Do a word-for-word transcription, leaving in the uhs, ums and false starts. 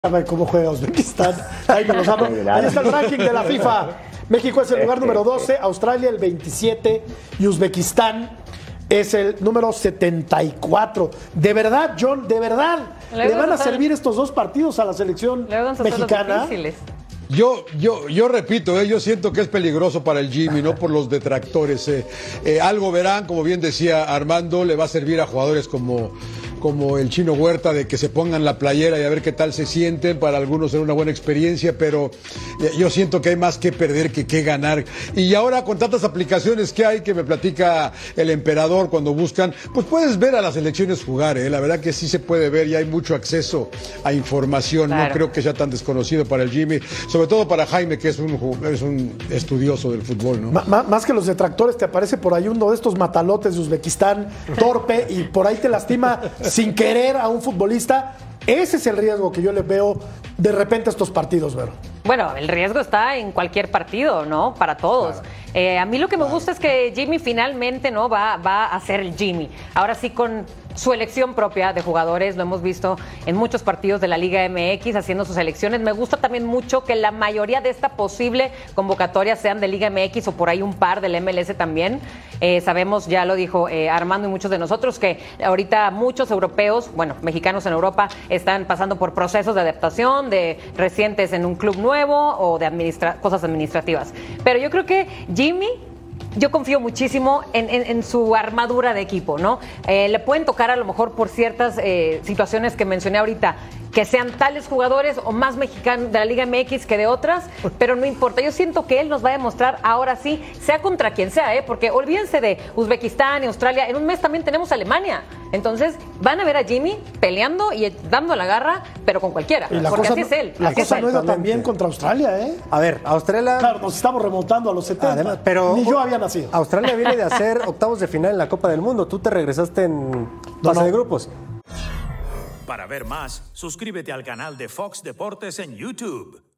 A ver cómo juega Uzbekistán. Ahí me los ando. Ahí está el ranking de la FIFA. México es el lugar número doce, Australia el veintisiete y Uzbekistán es el número setenta y cuatro. De verdad, John, de verdad, ¿le, ¿le van a servir estos dos partidos a la selección mexicana? Yo, yo, yo repito, eh, yo siento que es peligroso para el Jimmy, no por los detractores. Eh. Eh, algo verán, como bien decía Armando, le va a servir a jugadores como, como el Chino Huerta, de que se pongan la playera y a ver qué tal se sienten. Para algunos será una buena experiencia, pero eh, yo siento que hay más que perder que que ganar. Y ahora con tantas aplicaciones que hay, que me platica el emperador cuando buscan, pues puedes ver a las selecciones jugar. Eh. La verdad que sí se puede ver y hay mucho acceso a información. Claro. No creo que sea tan desconocido para el Jimmy. Sobre todo para Jaime, que es un, es un estudioso del fútbol, ¿no? M más que los detractores, te aparece por ahí uno de estos matalotes de Uzbekistán, torpe, y por ahí te lastima sin querer a un futbolista. Ese es el riesgo que yo le veo de repente a estos partidos, Vero. Bueno, el riesgo está en cualquier partido, ¿no? Para todos. Claro. Eh, a mí lo que me claro. gusta es que Jimmy finalmente, ¿no? Va, va a ser el Jimmy. Ahora sí, con su elección propia de jugadores, lo hemos visto en muchos partidos de la Liga M X haciendo sus elecciones. Me gusta también mucho que la mayoría de esta posible convocatoria sean de Liga M X o por ahí un par del M L S también. Eh, sabemos, ya lo dijo eh, Armando y muchos de nosotros, que ahorita muchos europeos, bueno, mexicanos en Europa, están pasando por procesos de adaptación, de recientes en un club nuevo o de administra cosas administrativas. Pero yo creo que Jimmy, yo confío muchísimo en, en, en su armadura de equipo, ¿no? Eh, le pueden tocar a lo mejor por ciertas eh, situaciones que mencioné ahorita, que sean tales jugadores o más mexicanos de la Liga M X que de otras, pero no importa. Yo siento que él nos va a demostrar ahora sí, sea contra quien sea, ¿eh? Porque olvídense de Uzbekistán y Australia, en un mes también tenemos a Alemania. Entonces van a ver a Jimmy peleando y dando la garra, pero con cualquiera, porque cosa, así es él. La cosa no iba tan bien contra Australia, ¿eh? A ver, Australia... Claro, nos estamos remontando a los setenta, además, pero ni yo había nacido. Australia viene de hacer octavos de final en la Copa del Mundo. Tú te regresaste en fase no, no. de grupos. Para ver más, suscríbete al canal de Fox Deportes en YouTube.